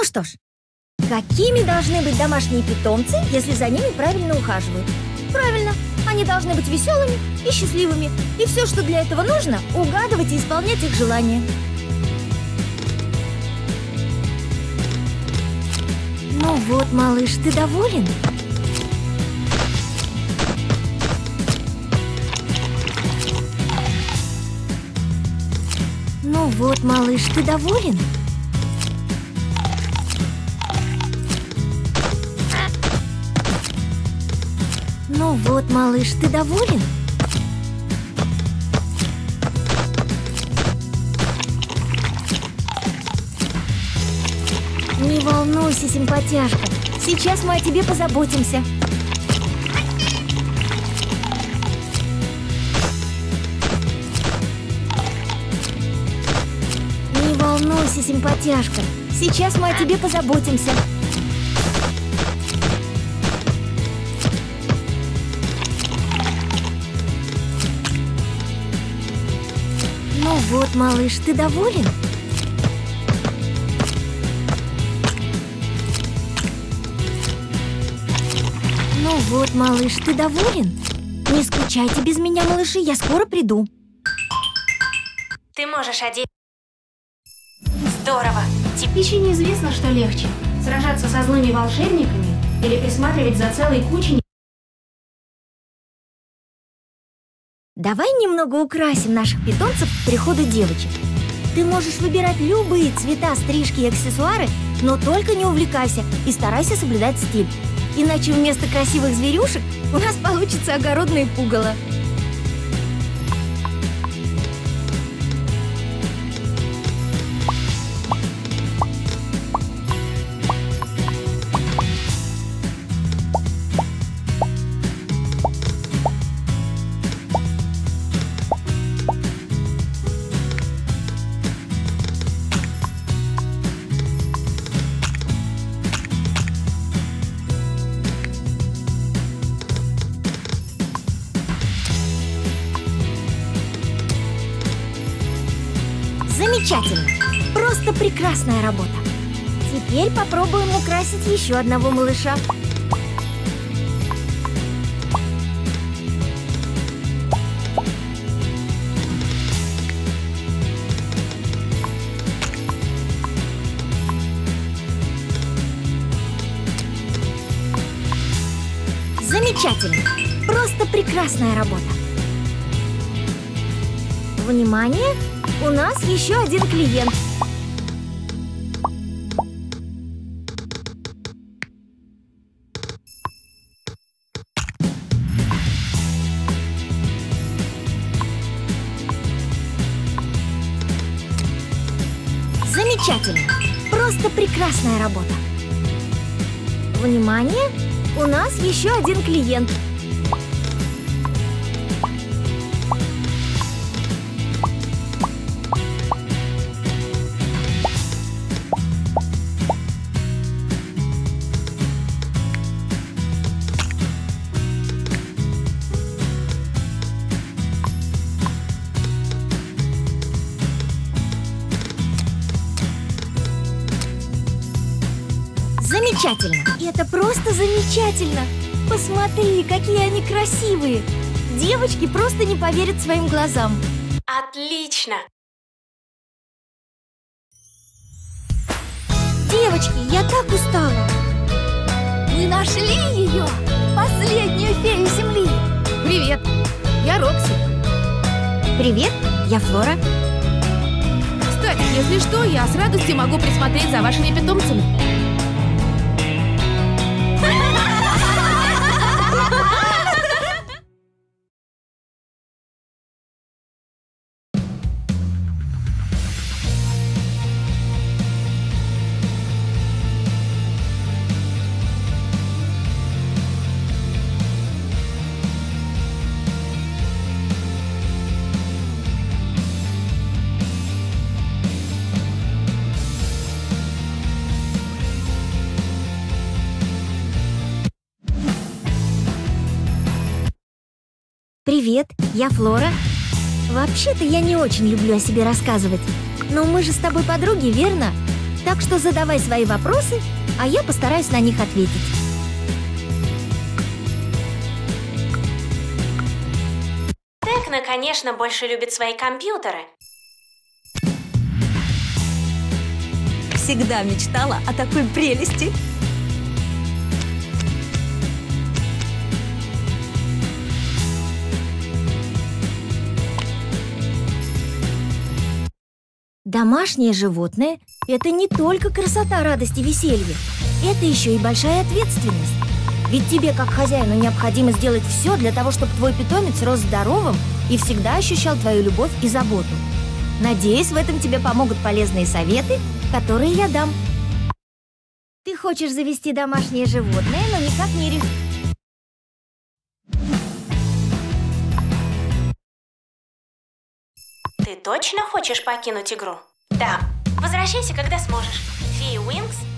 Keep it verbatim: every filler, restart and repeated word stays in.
Ну что ж, какими должны быть домашние питомцы, если за ними правильно ухаживают? Правильно, они должны быть веселыми и счастливыми. И все, что для этого нужно, угадывать и исполнять их желания. Ну вот, малыш, ты доволен? Ну вот, малыш, ты доволен? Ну вот, малыш, ты доволен? Не волнуйся, симпатяшка. Сейчас мы о тебе позаботимся. Не волнуйся, симпатяшка. Сейчас мы о тебе позаботимся. Ну вот, малыш, ты доволен? Ну вот, малыш, ты доволен? Не скучайте без меня, малыши, я скоро приду. Ты можешь одеть. Здорово. Еще неизвестно, что легче. Сражаться со злыми волшебниками или присматривать за целой кучей. Давай немного украсим наших питомцев к приходу девочек. Ты можешь выбирать любые цвета, стрижки и аксессуары, но только не увлекайся и старайся соблюдать стиль. Иначе вместо красивых зверюшек у нас получится огородное пугало. Замечательно! Просто прекрасная работа! Теперь попробуем украсить еще одного малыша. Замечательно! Просто прекрасная работа! Внимание! У нас еще один клиент. Замечательно! Просто прекрасная работа. Внимание! У нас еще один клиент. Замечательно! Это просто замечательно! Посмотри, какие они красивые! Девочки просто не поверят своим глазам. Отлично! Девочки, я так устала! Мы нашли ее! Последнюю фею Земли! Привет! Я Рокси. Привет, я Флора. Кстати, если что, я с радостью могу присмотреть за вашими питомцами. Привет, я Флора. Вообще-то я не очень люблю о себе рассказывать. Но мы же с тобой подруги, верно? Так что задавай свои вопросы, а я постараюсь на них ответить. Текна, конечно, больше любит свои компьютеры. Всегда мечтала о такой прелести. Домашнее животное – это не только красота, радость и веселье. Это еще и большая ответственность. Ведь тебе, как хозяину, необходимо сделать все для того, чтобы твой питомец рос здоровым и всегда ощущал твою любовь и заботу. Надеюсь, в этом тебе помогут полезные советы, которые я дам. Ты хочешь завести домашнее животное, но никак не решишь. Ты точно хочешь покинуть игру? Да. Возвращайся, когда сможешь. Феи Уинкс